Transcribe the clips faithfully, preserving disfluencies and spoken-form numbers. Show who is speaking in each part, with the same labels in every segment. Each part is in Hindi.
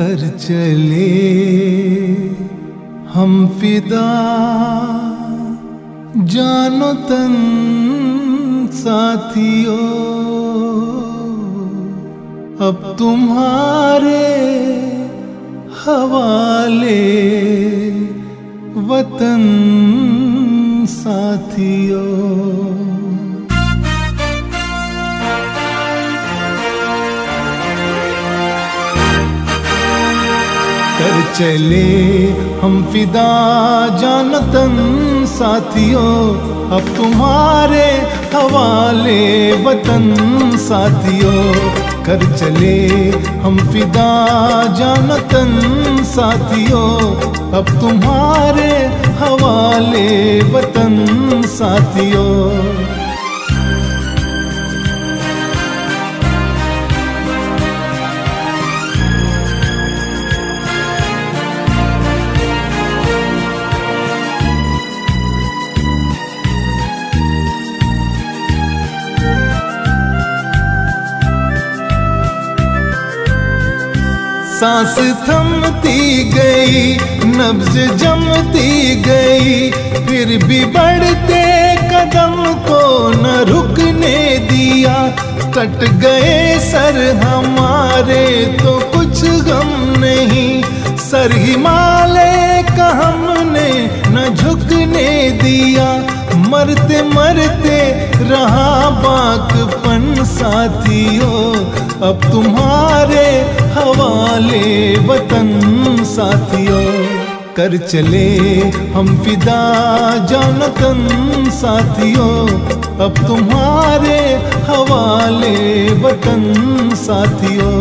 Speaker 1: कर चले हम फिदा जानो तन साथियों, अब तुम्हारे हवाले वतन साथियों। कर चले हम फिदा जान तन साथियों, अब तुम्हारे हवाले वतन साथियों। कर चले हम फिदा जान तन साथियों, अब तुम्हारे हवाले वतन साथियों। सांस थमती गई, नब्ज जमती गई, फिर भी बढ़ते कदम को न रुकने दिया। कट गए सर हमारे तो कुछ गम नहीं, सर हिमालय का हमने न झुकने दिया। मरते मरते रहा बाकपन साथियों, अब तुम्हारे हवाले वतन साथियों। कर चले हम फिदा जान तन साथियों, अब तुम्हारे हवाले वतन साथियों।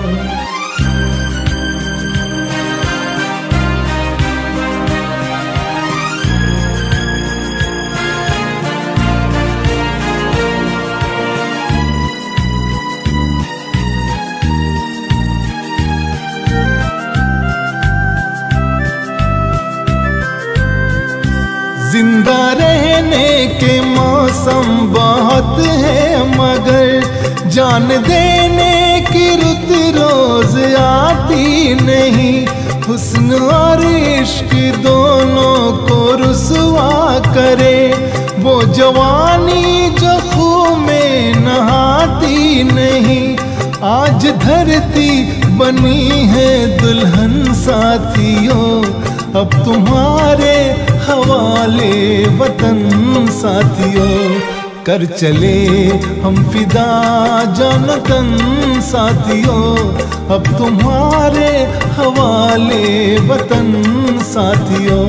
Speaker 1: जिंदा रहने के मौसम बहुत है, मगर जान देने की रुत रोज आती नहीं। हुस्न और इश्क दोनों को रुसवा करे, वो जवानी जो खून में नहाती नहीं। आज धरती बनी है दुल्हन साथियों, अब तुम्हारे हवाले वतन साथियों। कर चले हम फिदा जान तन साथियों, अब तुम्हारे हवाले वतन साथियों।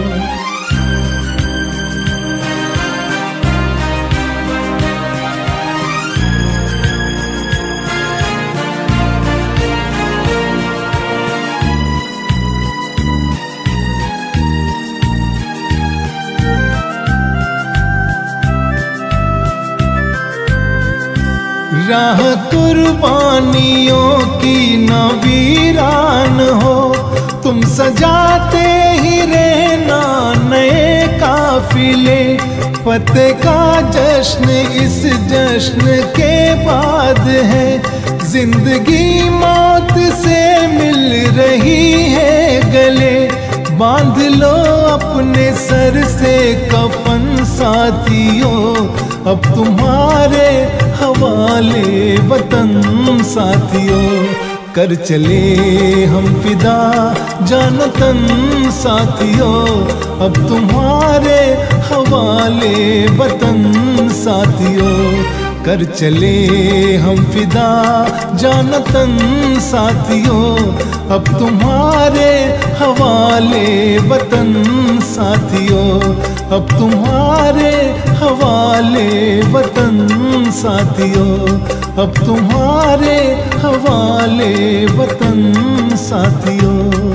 Speaker 1: राह कुर्बानियों की न वीरान हो, तुम सजाते ही रहना नए काफिले। फतेह का जश्न इस जश्न के बाद है, जिंदगी मौत से मिल रही है गले। बांध लो अपने सर से कफन साथियों, अब तुम्हारे हवाले वतन साथियों। कर चले हम फिदा जान तन साथियों, अब तुम्हारे हवाले वतन साथियों। कर चले हम फिदा जान तन साथियों, अब तुम्हारे हवाले वतन साथियों। अब तुम्हारे हवाले वतन साथियों, अब तुम्हारे हवाले वतन साथियों।